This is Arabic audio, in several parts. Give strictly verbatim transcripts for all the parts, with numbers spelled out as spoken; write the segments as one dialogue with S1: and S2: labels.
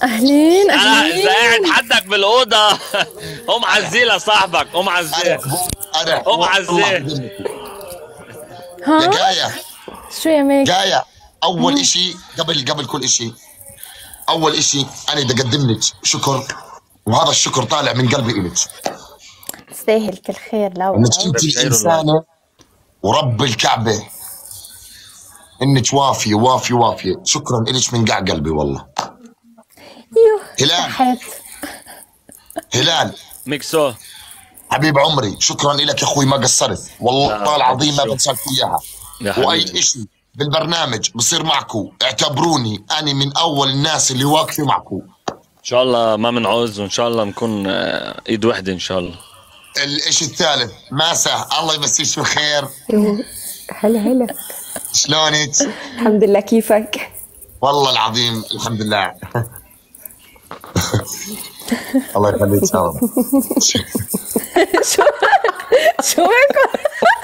S1: اهلين
S2: انا
S1: اهلين.
S2: اذا قاعد حدك بالاوضه قوم عزيه لصاحبك، قوم عزيه.
S3: انا
S2: قوم عزيه.
S1: ها
S3: يا جايه
S1: شو يا ميك؟
S3: جايه، اول اشي قبل قبل كل اشي، اول اشي انا بدي اقدم لك شكر، وهذا الشكر طالع من قلبي الك.
S1: تستاهل كل خير. لو
S3: انك انت الانسانه ورب الكعبه انك وافيه وافيه وافيه. شكرا الك من قاع قلبي والله.
S1: يوه
S3: هلال
S1: صحيت.
S3: هلال
S2: ميكسو
S3: حبيب عمري، شكرا لك يا اخوي، ما قصرت والله العظيم، ما بنساك اياها. واي اشي بالبرنامج بصير معكم اعتبروني انا من اول الناس اللي واقفه معكم.
S2: ان شاء الله ما بنعوز، وان شاء الله نكون ايد وحده ان شاء الله.
S3: الاشي الثالث ماسة، الله يمسيش بالخير.
S4: هلا هلا،
S3: شلونك؟
S4: الحمد لله، كيفك؟
S3: والله العظيم الحمد لله. الله يخليك سوا.
S1: شو شو بكم؟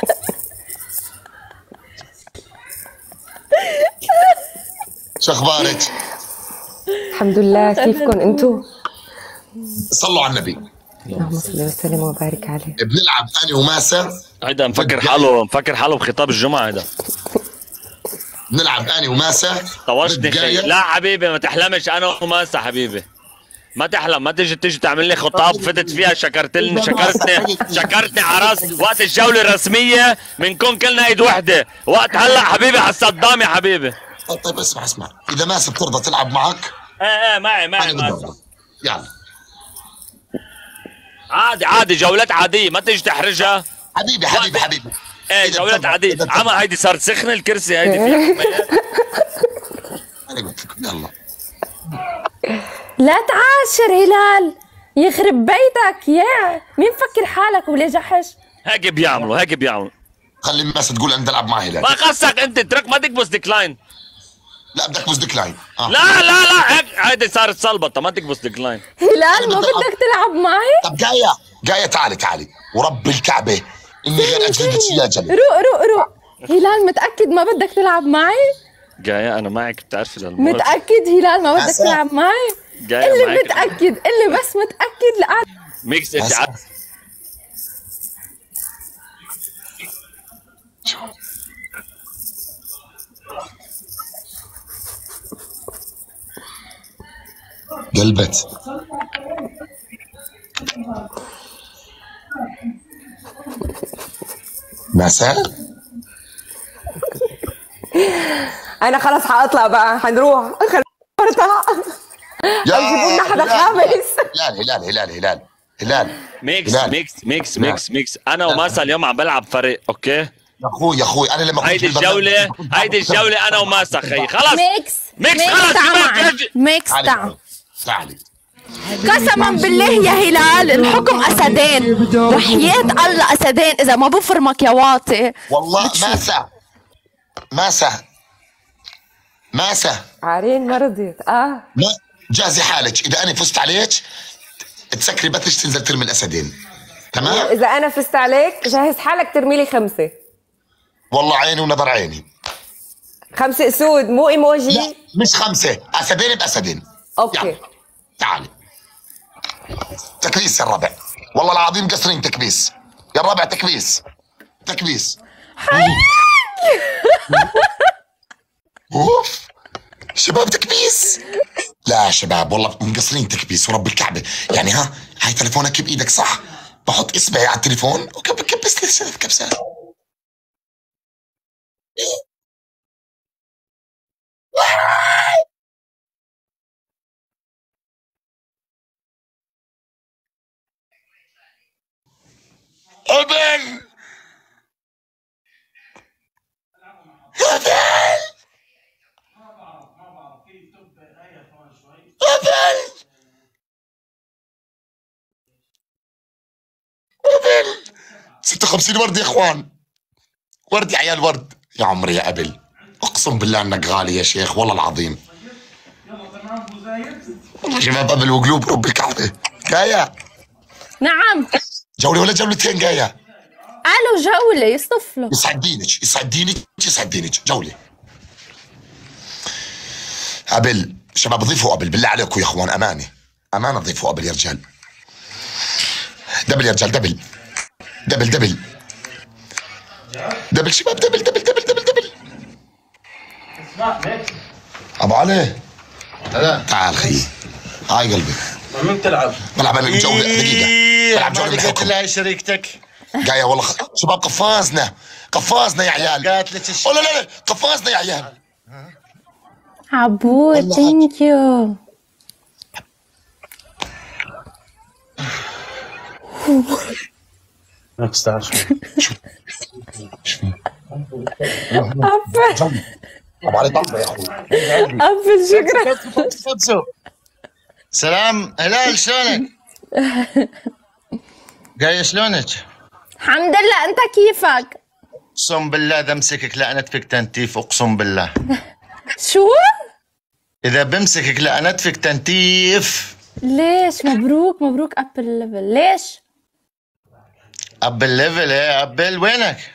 S3: شو اخبارك؟
S4: الحمد لله، كيفكم انتو؟
S3: صلوا على النبي.
S4: اللهم صل وسلم وبارك عليه.
S3: بنلعب انا وماسة.
S2: هيدا مفكر حاله مفكر حاله بخطاب الجمعه. هيدا
S3: بنلعب انا وماسة.
S2: طوشني خي. لا حبيبي ما تحلمش انا وماسة حبيبي، ما تحلم. ما تيجي تيجي تعمل لي خطاب فتت فيها شكرت لي شكرتني شكرتني على راس. وقت الجوله الرسميه بنكون كلنا ايد وحده. وقت هلا حبيبي على الصدام يا حبيبي.
S3: طيب اسمع اسمع، اذا ماسة بترضى تلعب معك؟
S2: ايه ايه معي معي ماسة.
S3: يلا
S2: عادي عادي، جولات عاديه ما تيجي تحرجها.
S3: حبيبي حبيبي حبيبي.
S2: ايه جولات عاديه. عمى هيدي صارت سخنه الكرسي هيدي فيها.
S3: انا قلت لكم يلا.
S1: لا تعاشر هلال، يخرب بيتك يا مين فكر حالك ولا جحش؟
S2: هيك بيعملوا هيك بيعملوا.
S3: خلي الناس تقول انا بدي العب مع هلال.
S2: ما خصك انت، اترك ما تكبس ديكلاين.
S3: لا بدك بس ديكلاين. آه.
S2: لا لا لا هيك هيدي صارت صلبطه، ما تكبس ديكلاين.
S1: هلال ما بدك تلعب معي؟
S3: طب جايه جايه تعالي تعالي ورب الكعبه اني غير اجلدك يا جلد.
S1: روق روق روق. هلال متأكد ما بدك تلعب معي؟
S2: جاية أنا معك بتعرفي للمرة.
S1: متأكد هلال ما بدك تلعب معي؟
S2: جاية
S1: اللي متأكد، اللي بس متأكد لقعد
S2: ميكس انت عارف.
S3: قلبت مساء.
S4: انا خلاص حاطلع بقى، حنروح. خلينا ارتاح. جيبوا لنا حدا خامس.
S3: هلال هلال هلال هلال هلال
S2: ميكس ميكس ميكس ميكس ميكس انا وماسة اليوم عم بلعب فريق. اوكي
S3: يا اخوي يا اخوي انا لما كنت
S2: هيدي الجولة هيدي الجولة انا وماسة خي. خلص
S1: ميكس
S2: ميكس خلص
S1: ميكس تعال
S3: تعالي.
S1: قسما بالله يا هلال الحكم اسدين، وحياة الله اسدين اذا ما بفرمك يا واطي.
S3: والله ماسة ماسة ماسة
S4: عارين ما رضيت. اه
S3: ما جازي حالك، اذا انا فزت عليك تسكري بترش تنزل ترمي الاسدين. تمام؟
S4: اذا انا فزت عليك جهز حالك ترمي لي خمسه.
S3: والله عيني ونظر عيني.
S4: خمسه اسود مو ايموجي.
S3: لا مش خمسه، اسدين باسدين.
S4: اوكي
S3: يلا. تعالي. تكبيس يا الربع، والله العظيم قصرين تكبيس يا الربع. تكبيس تكبيس. اوف شباب تكبيس. لا شباب والله مقصرين تكبيس ورب الكعبه. يعني ها هاي تليفونك بايدك صح؟ بحط اصبعي على التليفون وكبس لي ثلاث كبسات. هبل هبل هبل هبل. ستة وخمسين ورد يا اخوان، ورد يا عيال ورد. يا عمري يا ابل اقسم بالله انك غالي يا شيخ والله العظيم. والله شباب ابل وقلوب رب الكعبه. جايه
S1: نعم
S3: جوله ولا جولتين جايه؟
S1: قالوا جولة يصطفلوا.
S3: يسعد دينك يسعد دينك يسعد دينك. جوله ابل شباب ضيفوا قبل بالله عليكم يا اخوان، امانه امانه ضيفوا قبل يا رجال. دبل يا رجال، دبل دبل دبل دبل شباب، دبل دبل دبل دبل دبل. ابو علي هلا تعال خيي، هاي قلبي.
S5: مين تلعب؟
S3: بلعب انا الجوله دقيقه، بلعب جوله بالحكم.
S5: قلت لها شريكتك
S3: جايه والله خ... شباب قفازنا قفازنا يا عيال.
S5: قالت لك
S3: لا لا لا قفازنا يا عيال.
S1: عبود ثانك يو.
S5: نفس تعال شو
S3: شو
S1: أبل
S3: ابو علي طلع يا اخوي.
S1: أبل شكرا.
S5: سلام هلال، شلونك؟ جاي شلونك؟
S1: الحمد لله، أنت كيفك؟
S5: اقسم بالله اذا امسكك لعنتفك تنتيف، اقسم بالله.
S1: شو؟
S5: اذا بمسكك لعنتفك تنتيف.
S1: ليش؟ مبروك مبروك أبل الليفل. ليش؟
S5: ابل ليفل؟ ايه ابل وينك؟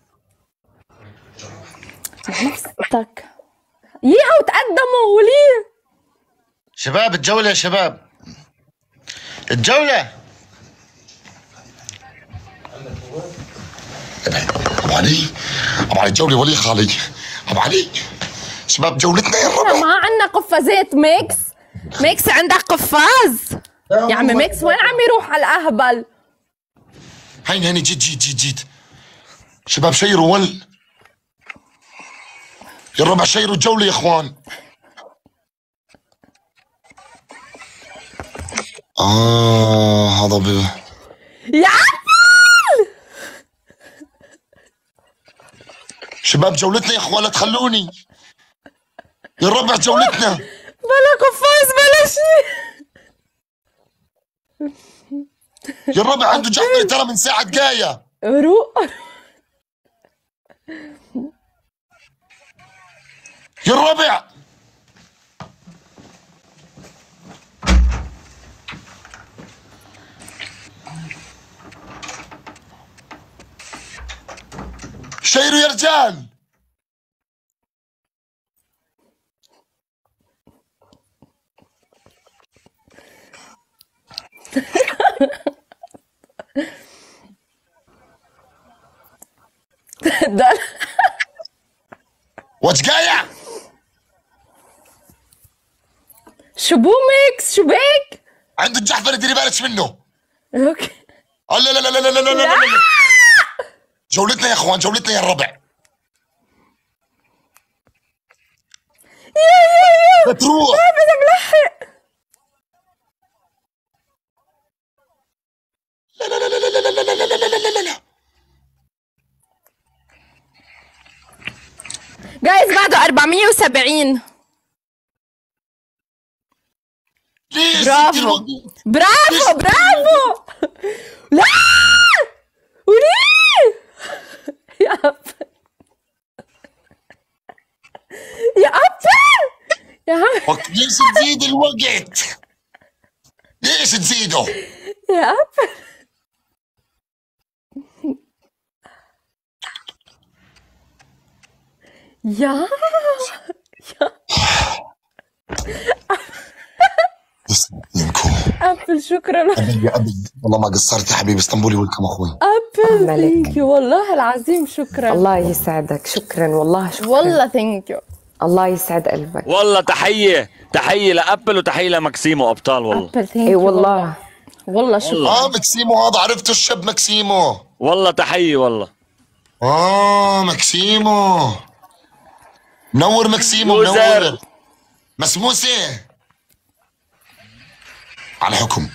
S1: نفسك ييها وتقدموا وليه؟
S5: شباب الجولة يا شباب، الجولة.
S3: ابو علي ابو علي الجوله ولي خالي. ابو علي شباب جولتنا يا الربع.
S1: ما عندنا قفازات ميكس. ميكس عندك قفاز يا عمي. ميكس وين عم يروح على الاهبل؟
S3: هين هين جيت جيت جيت جيت شباب شيروا ول يا الربع، شيروا الجوله يا اخوان. اه هذا ب...
S1: يا عبد
S3: شباب جولتنا يا اخوان، لا تخلوني يا الربع، جولتنا.
S1: بلا قفاز بلا شيء
S3: يا الربع عنده جعفري ترى من ساعة جاية.
S1: روق
S3: يا الربع شيروا يا رجال. واتش جاية؟
S1: شو بو ميكس؟ شو بيك؟
S3: عنده الجعفري ديري بالك منه.
S1: اوكي.
S3: لا لا لا لا لا لا لا لا لا. جولتنا يا اخوان، جولتنا يا الربع.
S1: يا يا يا
S3: بتروح.
S1: بدي ملحق.
S3: لا لا لا لا لا لا لا لا لا لا لا لا.
S1: جايز بعده أربعمية وسبعين.
S3: ليش؟
S1: برافو برافو برافو. لا وليه يا أبل يا أبل يا عم.
S3: ليش تزيد الوقت؟ ليش تزيده؟
S1: يا أبل يا يا
S3: يمكن
S1: أبل شكرا.
S3: أبد يا أبد والله ما قصرت يا حبيبي، اسطنبولي ولكم أخوي.
S1: أبل ثانك يو والله العظيم شكرا.
S4: الله يسعدك، شكرا والله شكرا.
S1: والله ثانك يو.
S4: الله يسعد قلبك.
S2: والله تحية تحية لأبل وتحية لماكسيمو، أبطال والله.
S1: أبل ثانك
S4: اي
S1: يو
S4: والله
S1: والله شكرا.
S3: اه ماكسيمو هذا عرفته، الشاب ماكسيمو.
S2: والله تحية والله.
S3: اه ماكسيمو منور، ماكسيمو منور. مسموسة على حكم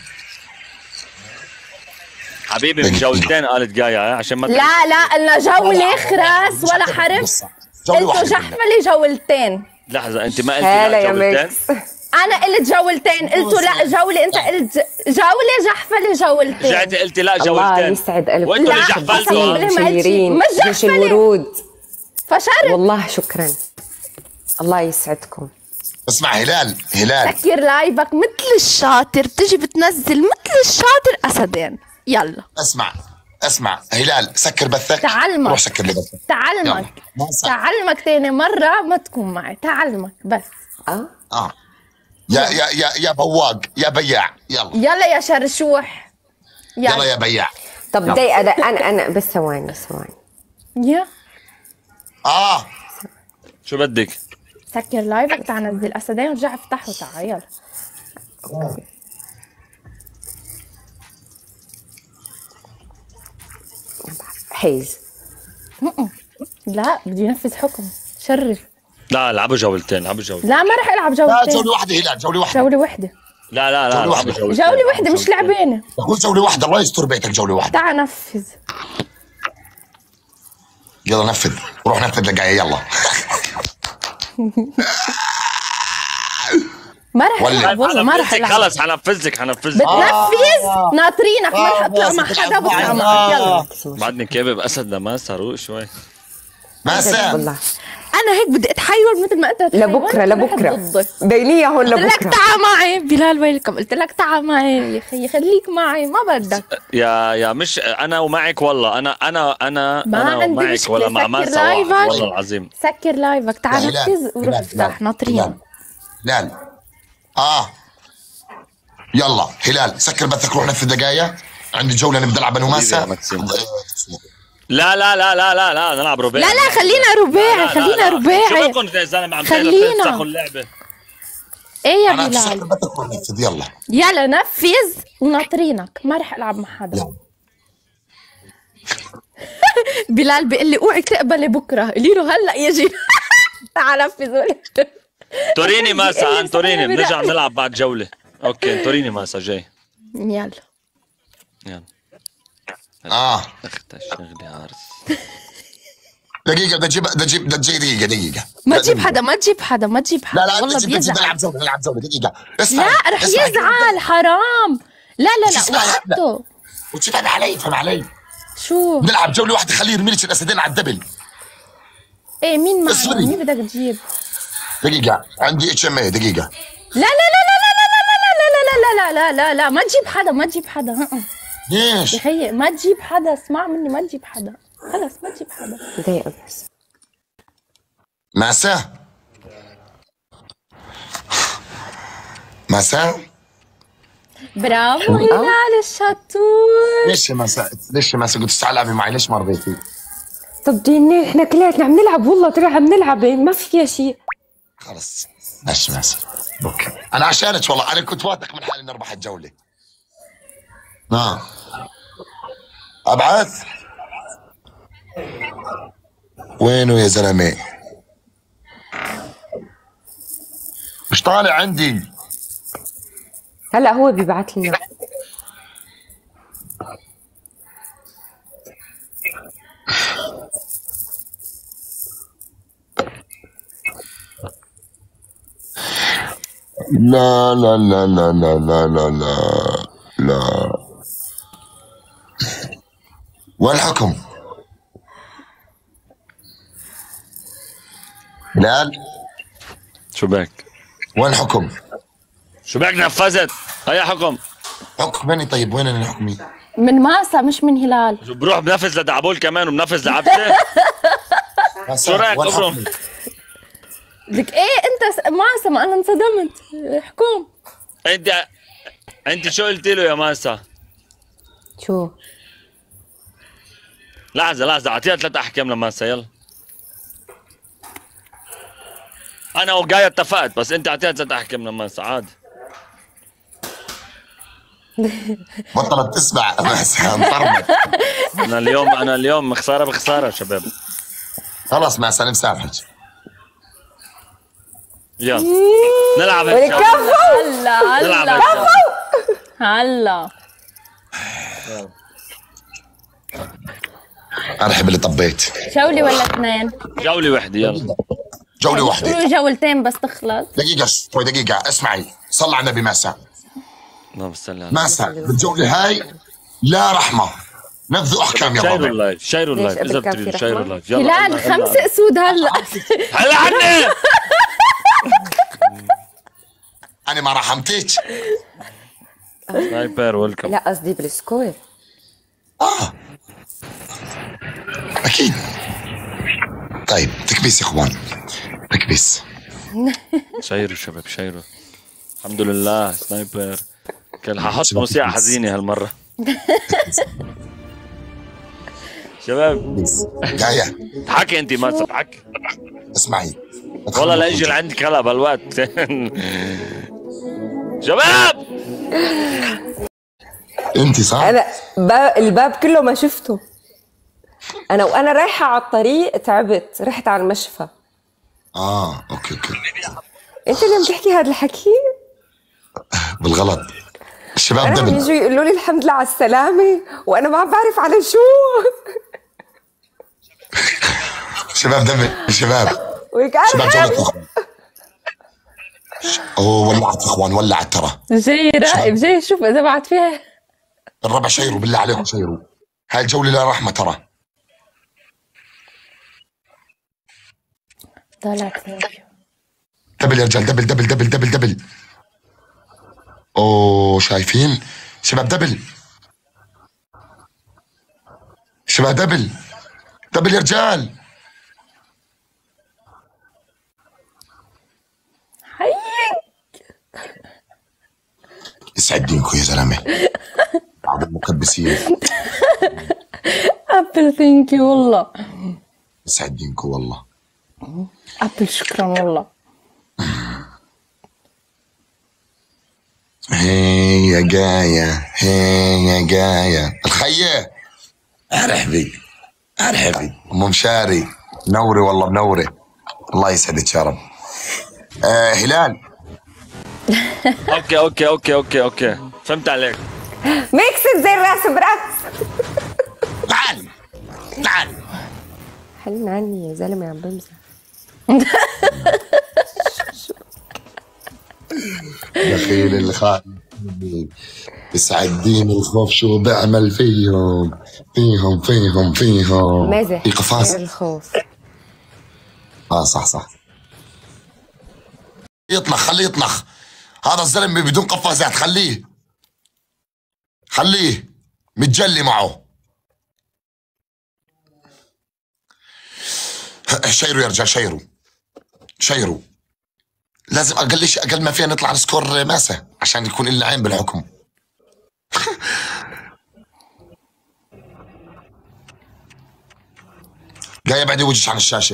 S2: حبيبي من جولتين قالت جاية عشان ما
S1: لا لا قلنا جولة خراس ولا حرف. انتوا جحفلي جولتين.
S2: لحظة، أنت ما قلتي
S4: هلا
S2: لا
S4: يا
S2: جولتين؟
S4: ميكس.
S1: أنا قلت جولتين، قلتوا لا جولة، أنت قلت جولة جحفلي جولتين.
S2: رجعتي قلتي لا
S4: الله
S2: جولتين.
S4: يسعد قلبك.
S2: وانتوا اللي
S1: لا،
S2: جحفلتوا.
S1: قسم.
S4: شيرين
S1: مش
S4: جيش
S1: جحفلة.
S4: الورود.
S1: فشرت.
S4: والله شكرا، الله يسعدكم.
S3: اسمع هلال هلال
S1: سكر لايفك مثل الشاطر، بتجي بتنزل مثل الشاطر أسدين. يلا
S3: اسمع اسمع هلال، سكر بثك.
S1: تعلمك.
S3: روح سكر لي بثك.
S1: تعلمك
S3: يلا. ما صح.
S1: تعلمك تاني مرة ما تكون معي، تعلمك بس.
S4: اه
S3: اه يا يا يا يا بواق يا بياع يلا
S1: يلا يا شرشوح
S3: يلا, يلا يا بياع.
S4: طب دقيقة انا انا بس ثواني ثواني
S1: يا
S3: اه
S2: شو بدك؟
S1: سكر لايفك تعال نزل اسدين ورجع افتحه تعال يلا.
S4: حيز
S1: لا بدي ينفذ حكم شرف.
S2: لا العبوا جولتين العبوا جولتين.
S1: لا ما رح العب
S3: لا
S1: جولتين.
S3: جولة واحدة هلال جولة واحدة
S1: جولة واحدة.
S2: لا لا لا
S3: جولة واحدة.
S2: العبوا جولتين.
S1: جولة واحدة مش لعبين.
S3: بقول جولة واحدة الله يستر بيتك جولة واحدة.
S1: تعال نفذ.
S3: يلا نفذ روح نفذ لقاية يلا.
S1: ما رح
S3: ولا-
S1: العب والله ما رح
S2: حنفذ لك
S1: العب.
S2: خلص حنفذ لك حنفذ لك.
S1: بتنفذ ناطرينك ما رح اطلع مع حدا بطلع معك يلا.
S2: بعدني كابب اسد لما صاروق شوي.
S3: ماسة
S4: والله
S1: انا هيك بدي اتحير مثل ما انت تتحير.
S4: لبكره
S1: وأنا رح
S4: لبكره
S1: ضدك.
S4: بينيه هون
S1: قلت لك
S4: لبكره.
S1: تعال معي بلال ويلكم قلت لك تعال معي يا خيي خليك معي ما بدك.
S2: يا يا مش انا ومعك والله انا انا انا
S1: ما
S2: انا
S1: عندي
S2: ومعك
S1: مشكلة.
S2: ولا مع
S1: سكر
S2: ماسة واحد
S1: لايفك.
S2: والله العظيم.
S1: سكر لايفك تعال
S3: يا هلال،
S1: نفذ وروح
S3: هلال،
S1: افتح
S3: هلال،
S1: ناطرين.
S3: هلال. هلال اه يلا هلال سكر بثك روح نفذ دقايا عندي جولة نبدا نلعب انا
S2: حبيبي يا
S3: وماسة.
S2: مكسيم. لا لا لا لا لا لا نلعب رباعي.
S1: لا لا خلينا رباعي خلينا
S2: شو
S1: رباعي.
S2: بدكم يا زلمه عم
S1: خلينا.
S2: تفتحوا اللعبه؟
S1: ايه يا
S3: انا سكر
S1: بلال
S3: بثك روح نفذ يلا.
S1: يلا نفذ وناطرينك ما رح العب مع حدا.
S3: يلا.
S1: بلال بيقول لي اوعي تقبلي بكره قولي له هلا يجي. تعال نفذ.
S2: توريني ماسا
S1: اللي
S2: عن توريني
S1: مسوي
S2: بنرجع
S1: برأيي.
S2: بنلعب بعد جوله. اوكي توريني ماسا جاي.
S1: يلا
S2: يلا
S3: اه
S2: اختها الشغله عرس.
S3: دقيقة بدي اجيب بدي اجيب بدي تجي دقيقة دقيقة.
S1: ما
S3: لا،
S1: تجيب
S3: دقيقة.
S1: حدا ما تجيب حدا ما تجيب حدا
S3: لا لا
S1: والله
S3: بدي اجيب بدي اجيب
S1: بيزعل.
S3: نلعب جولة نلعب جولة دقيقة. اسمع
S1: لا رح
S3: اسمع.
S1: يزعل حرام. لا لا لا
S3: اسمع، لا.
S1: وقته.
S3: وتفهم علي فهم علي.
S1: شو
S3: نلعب جولة واحدة خليه يرمي لك الاسدين على الدبل.
S1: ايه مين معي
S3: اصبري.
S1: مين بدك تجيب؟
S3: دقيقة عندي اتش ام اي دقيقة.
S1: لا لا لا لا لا لا لا لا لا لا لا لا لا ما تجيب حدا ما تجيب حدا. هأ.
S3: ليش؟
S1: يا خيي ما تجيب حدا اسمع مني ما تجيب حدا خلص ما تجيب حدا.
S4: دقيقة بس
S3: ماسة ماسة
S1: برافو هلال الشطور.
S3: ليش يا ماسة ليش يا ماسة قلت تعال العبي معي ليش ما رضيتي؟
S4: طب دينا احنا كلياتنا عم نلعب والله ترى عم نلعب ما في فيها شيء.
S3: خلص ماشي ماسة اوكي انا عشانك والله انا كنت واثق من حالي اني اربح الجولة. اه ابعث وينه يا زلمة؟ مش طالع عندي.
S4: هلا هو بيبعت لنا.
S3: لا لا لا لا لا لا لا لا لا وين الحكم؟ بلال
S2: شو بك؟
S3: وين الحكم؟
S2: شو بك نفذت؟ هيا حكم.
S3: حكمني طيب وين الحكمي؟
S1: من ماسة مش من هلال.
S2: شو بروح بنفذ لدعبول كمان وبنفذ لعبسه؟ شو رايك
S3: وين
S2: ابرم؟
S3: حكمي؟
S1: لك ايه انت س... ماسة ما انا انصدمت. حكوم.
S2: انت انت شو قلتي له يا ماسا؟
S4: شو؟
S2: لحظة لحظة اعطيها ثلاث احكام لماسا يلا. انا وجاي اتفقت بس انت اعطيها ثلاث احكام لماسا عادي.
S3: بطلت تسمع بس انطرمت.
S2: انا اليوم انا اليوم خسارة بخسارة شباب.
S3: خلص مع سلام سامحك.
S2: يلا نلعب
S4: ولك
S2: هالجولة.
S4: كفو.
S1: هلا
S2: نلعب
S1: هلا
S2: هالجولة.
S1: هلا.
S3: ارحب اللي طبيت.
S1: جولة ولا اثنين؟
S2: جولة وحدة يلا.
S3: جولة واحدة.
S1: قولوا جولتين بس تخلص.
S3: دقيقة شوي دقيقة اسمعي صل على النبي ماسة.
S2: اللهم صل على
S3: ماسة بالجولة هاي لا رحمة نفذوا احكام يا
S2: شيروا
S3: بابا.
S2: اللايف شيروا
S4: ليش
S2: اللايف اذا
S4: قبل كان في
S2: بتريدوا شيروا
S4: رحمة؟
S2: اللايف يلا.
S1: هلال خمس اسود هلا.
S2: هلا عني.
S3: انا ما رحمتك.
S2: سنايبر ويلكم.
S4: لا قصدي بالسكور.
S3: اه اكيد. طيب تكبيس يا اخوان تكبيس.
S2: شيروا شباب شيروا. الحمد لله سنايبر. كان ححط موسيقى حزينة هالمرة. شباب
S3: جاية
S2: حكي انت ما تضحك.
S3: اسمعي
S2: والله لا يجي لعندك هلا بالوقت. شباب
S3: انت صح؟
S4: انا باب الباب كله ما شفته. انا وانا رايحه على الطريق تعبت، رحت على المشفى.
S3: اه اوكي اوكي.
S4: انت اللي عم تحكي هذا الحكي؟
S3: بالغلط. الشباب
S4: انا عم
S3: دبل.
S4: يجوا يقولوا لي الحمد لله على السلامه وانا ما بعرف على شو.
S3: شباب دبل شباب.
S4: ولك
S3: شباب
S4: انا
S3: جولة اخوان. اوه ولعت يا اخوان ولعت ترى.
S4: جاي راقب جاي اشوف اذا بعد فيها.
S3: الربع شيروا بالله عليكم شيروا. هاي الجولة لا رحمة ترى.
S1: طلعت
S3: دبل يا رجال دبل دبل دبل دبل دبل. اوه شايفين؟ شباب دبل. شباب دبل. دبل يا رجال.
S1: حيك
S3: يسعد دينكم يا زلمه. بعض المكبسين.
S1: ابل ثانك يو والله.
S3: يسعد دينكم والله.
S1: ابل شكرا والله.
S3: هي يا جاية هي يا جاية الخية. ارحبي ارحبي ام مشاري. منوري والله منوري. الله يسعدك يا رب. آه هلال.
S2: اوكي اوكي اوكي اوكي اوكي فهمت عليك.
S4: ميكس زي الراس براس.
S3: تعال تعال.
S4: حلنا عني يا زلمه عم بمزح.
S3: دخيل الخائن يسعد دين الخوف شو بعمل فيهم فيهم فيهم فيهم.
S4: مازح
S3: في قفاز
S4: الخوف.
S3: اه صح صح. يطنخ خليه يطنخ. هذا الزلمه بدون قفازات خليه خليه متجلي معه. شيروا يا رجال شيروا شيروا. لازم اقل شيء اقل ما فيها نطلع على سكور ماسه عشان يكون لنا عين بالحكم. جاي ابعدي وجهك عن الشاشه.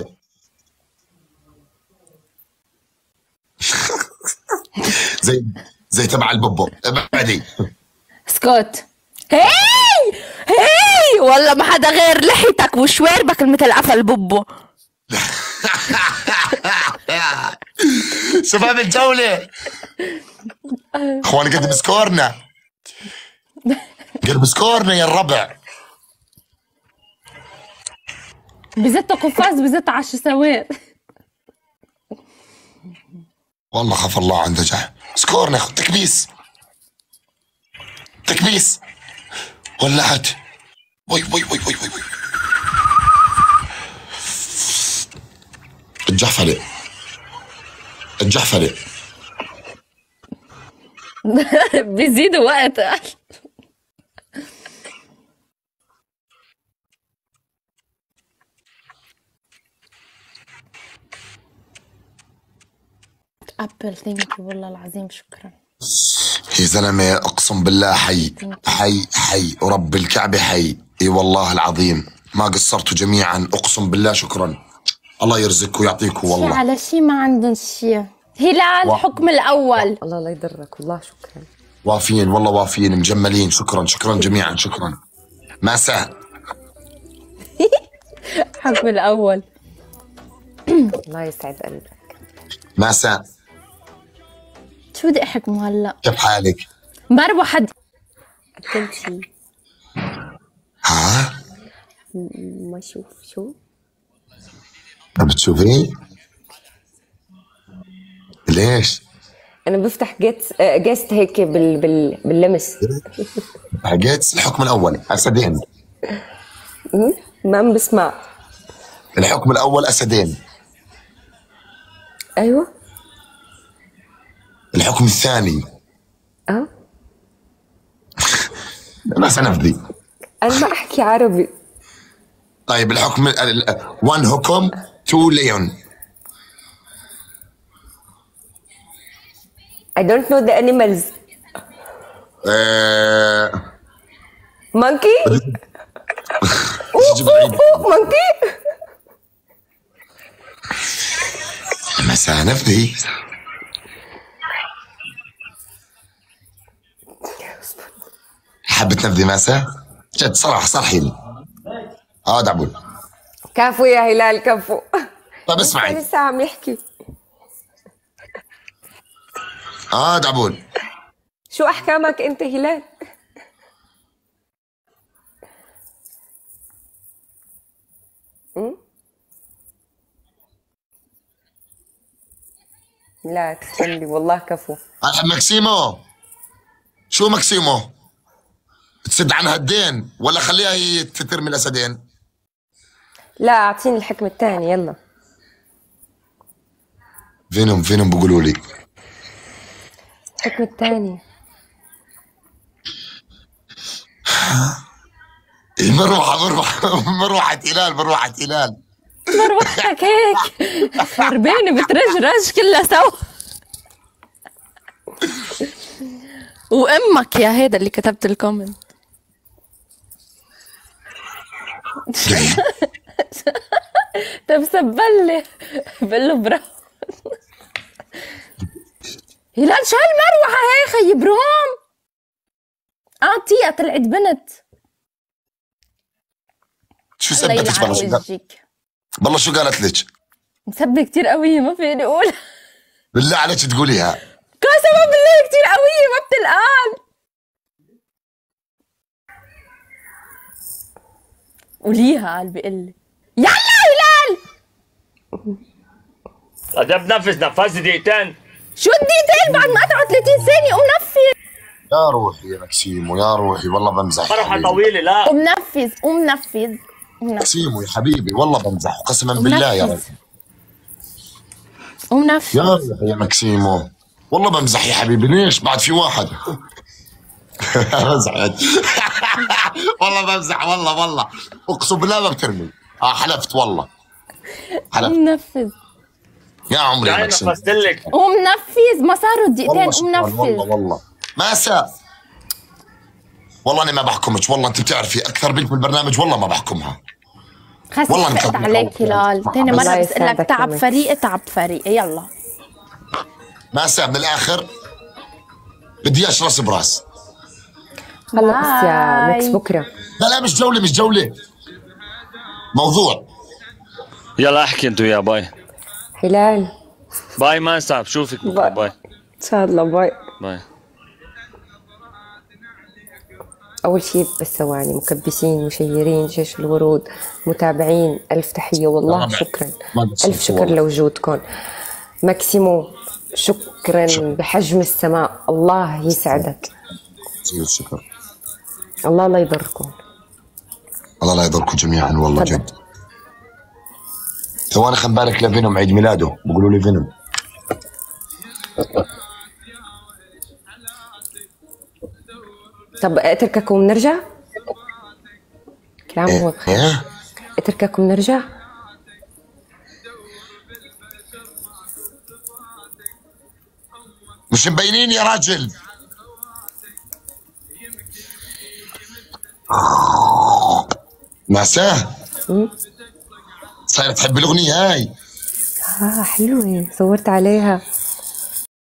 S3: زي زي تبع البوبو ابعدي.
S1: سكوت. هي هي والله ما حدا غير لحيتك وشواربك مثل قفل بوبو.
S3: شباب الجولة اخواني قد بسكورنا قد بسكورنا يا الربع.
S1: بزت قفاز بزت على الشسوات.
S3: والله خاف الله عنده جه سكورنا تكبيس تكبيس. ولعت. وي وي وي وي وي, وي. الجحفلة الجحفلة.
S1: بيزيدوا وقت. ابل ثانك يو والله العظيم شكرا.
S3: يا زلمة اقسم بالله حي حي حي ورب الكعبة حي. اي والله العظيم ما قصرتوا جميعا اقسم بالله شكرا. الله يرزقكم ويعطيكم والله.
S1: شي على شي ما عندهم شي. هلال الحكم الاول.
S4: الله لا يضرك والله شكرا.
S3: وافيين والله وافيين مجملين شكرا شكرا جميعا شكرا. ماسة
S1: الحكم الاول.
S4: الله يسعد قلبك.
S3: ماسة
S1: شو بدي احكمه هلا؟
S3: كيف حالك؟
S1: بعرف واحد
S4: اكلتي؟
S3: ها؟
S4: ما اشوف شو؟
S3: بتشوفي؟ ليش؟
S4: انا بفتح جيست جيست هيك بال بال باللمس.
S3: حكيت الحكم الاول اسدين.
S4: ما عم بسمع.
S3: الحكم الاول اسدين.
S4: ايوه.
S3: الحكم الثاني
S4: اه
S3: ما سنفذي.
S4: انا ما احكي عربي.
S3: طيب الحكم وان حكم تو ليون.
S4: I don't know the animals. monkey. monkey.
S3: مساء نفدي. حابة تنفذي مساء؟ جد صراحة صرحي لي. اه دعبول.
S4: كفو يا هلال كفو.
S3: طيب اسمعي.
S4: لسه عم يحكي.
S3: اه دعبول.
S4: شو احكامك انت هلال؟ لا تسلي والله كفو.
S3: ماكسيمو شو ماكسيمو؟ تسد عنها الدين ولا خليها هي ترمي الاسدين؟
S4: لا اعطيني الحكم الثاني يلا.
S3: فينهم فينهم بيقولوا لي
S4: الحكم الثاني.
S3: مروحة مروحة مروحة هلال مروحة هلال
S1: مروحتك هيك خربانة بترجرج كلها سوا. وامك يا هيدا اللي كتبت الكومنت. طب سبلي بقول له برافو. هلال شو هالمروحة هي خي برام؟ اعطيها طلعت بنت.
S3: شو سبتك بالله شو قالت؟ بالله شو قالت لك؟
S1: مسبة كتير قوية ما فيني اقول.
S3: بالله عليك تقوليها.
S1: قسما بالله كتير قوية ما بتلقان. قوليها قلبي قلي. يلا هلال.
S2: طب نفس نفس دقيقتين.
S1: شو الدقيقتين بعد ما قطعوا ثلاثين ثانية قوم نفذ.
S3: يا روحي يا ماكسيمو يا روحي والله بمزح.
S2: فرحة طويلة لا.
S1: قوم نفذ قوم نفذ.
S3: ماكسيمو يا حبيبي والله بمزح قسما بالله يا رب.
S1: قوم نفذ.
S3: يا روحي يا ماكسيمو والله بمزح يا حبيبي. ليش بعد في واحد؟ بمزح والله بمزح والله والله اقسم بالله ما بترمي. اه حلفت والله حلفت.
S1: قوم نفذ
S3: يا عمري يا ماكسيمو.
S2: نفذت لك.
S1: قوم نفذ ما صاروا الدقيقتين قوم نفذ.
S3: والله والله ماسة والله انا ما بحكمك والله انت بتعرفي اكثر بنت بالبرنامج والله ما بحكمها.
S1: خلص فقت عليك هلال. ثاني مرة بسألك تعب فريقي تعب فريقي يلا.
S3: ماسة من الاخر بدي اياش راس براس.
S4: خلص يا مكس بكره.
S3: لا لا مش جولة مش جولة موضوع.
S2: يلا احكي انتو يا باي.
S4: هلال
S2: باي ما صعب شوفك بكره باي.
S4: ان شاء الله باي
S2: باي.
S4: أول شيء بس ثواني مكبسين مشيرين جيش الورود متابعين ألف تحية والله شكرا. ألف شكر لوجودكم. ماكسيمو شكرا بحجم السماء. الله يسعدك.
S3: شكر.
S4: الله لا يضركم.
S3: الله لا يضركم جميعا والله جد. ثواني خلينا نبارك لفينوم عيد ميلاده بيقولوا لي فينوم.
S4: طب اترككم ونرجع؟ كلام هو
S3: ايه
S4: اترككم ونرجع؟
S3: مش مبينين يا راجل. ناساه صاير تحب الاغنيه هاي.
S4: اه حلوه صورت عليها.